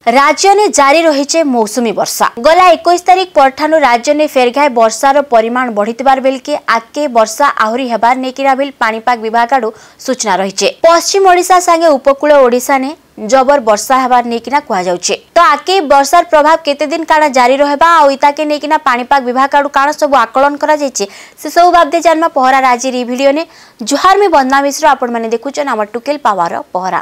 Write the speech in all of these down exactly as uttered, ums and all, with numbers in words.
राज्य ने जारी रही मौसुमी वर्षा गला इक्कीस तारिख परठानु राज्य ने फेरघाए वर्षार परिमाण बढ़िथिबार बेल के आके वर्षा आहुरी हेबार नेकिरा बिल पाणीपाग विभाग आडू सूचना रही। पश्चिम ओडिशा संगे उपकूल ओडिशा ने जबर वर्षा हेबार नेकिना कुहा जाउछे। तो आके वर्षार प्रभाव केते दिन काना जारी रहबा आ इताके नेकिना पाणीपाग विभाग आडू काना सब आकलन करा जायछे से सब बाबदे जानमा पहरा राजी री वीडियो ने जुहार में बंदना मिश्र आपण माने देखुछन हमर टुकेल पावर पहरा।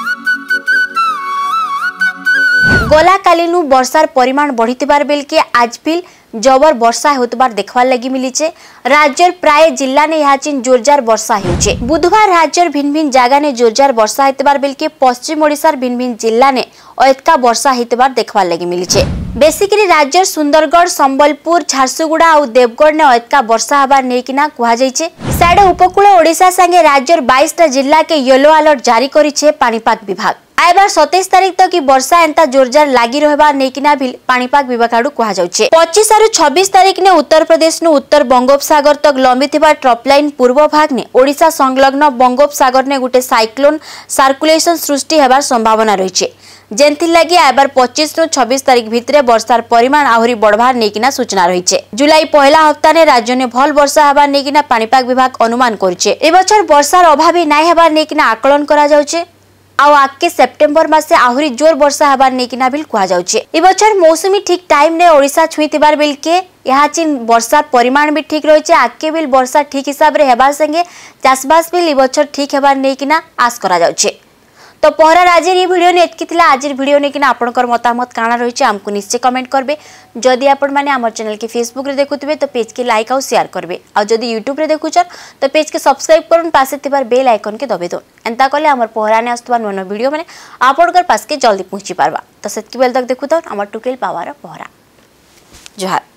गला कालीनु वर्षार परिमाण बढ़िथिबार बेल के आज भी जबर वर्षा होतबार देखवार लगी मिलीचे। राज्यर प्राय जिल्ला ने याचिन जोरजार वर्षा हेउचे। बुधवार राज्यर भिन्न भिन्न जागा ने जोरजार वर्षा हेतबार बेल के पश्चिम ओडिशार भिन्न भिन्न जिल्ला ने अयतका वर्षा हेतबार देखवार लगी मिलीचे। बेसिकली राज्यर सुंदरगढ़ संबलपुर झारसुगुड़ा और देवगढ़ ने अयतका वर्षा हबार नेकिना कुहा जायछे। साडे उपकूल ओडिशा संगे राज्यर बाईस टा जिल्ला के येलो अलर्ट जारी करिछे पाणीपाग विभाग। आइबार सत्ताईस तारिख तक की वर्षा एंता जोरजार लागी रहबार नेकिना भी पाणीपाग विभाग आडू कुहा जाउछे। पच्चीस रु छब्बीस तारिख ने उत्तर प्रदेश नु उत्तर बंगोपसागर तक लंबिथिबा ट्रप लाइन पूर्व भाग ने ओडिशा संलग्न बंगोपसागर ने गुटे साइक्लोन सर्कुलेशन सृष्टि हेबार संभावना रहिछे। जेंथि लागि आइबार पच्चीस रु छब्बीस तारिख भितरे वर्षार परिमाण आहुरी बढ़वार नेकिना सूचना रहिछे। जुलाई पहला हप्ता ने राज्य ने भल वर्षा हेबार नेकिना पाणीपाग विभाग अनुमान करिछे। ए बछर वर्षार अभावी नाइ हेबार नेकिना आकलन करा जाउछे। आउ आके सेप्टेम्बर मासे आहुरी जोर वर्षा हेबार नेकिना बिल कुहा जाउछे। ए बछर मौसुमी ठीक टाइम ने ओडिशा छुईतिबार बिल के यहाँ चिन वर्षार परिमाण भी ठीक रहिछे। आके बिल वर्षा ठीक हिसाब रे हेबार संगे चाषबास बिल ए बछर ठीक हेबार नेकिना आस करा जाउछे। तो पहरा आज वीडियो ने एतकी थिला। आज वीडियो ने किना आपनकर मतामत काना रहिछे हमकु निश्चय कमेंट करबे। जदि आपण माने हमर चैनल के फेसबुक रे देखुतबे तो पेज के लाइक और शेयर करबे। और जदि यूट्यूब रे देखुछन तो पेज के सब्सक्राइब करून पासे थिबार बेल आइकन के दबे दो। एंता कले हमर पहरा ने आस्तुवा नो वीडियो माने आपनकर पास के जल्दी पहुंची पारबा। तो सेतकी बेल तक देखुतन हमर टुकेल पावर पहरा। जोहार।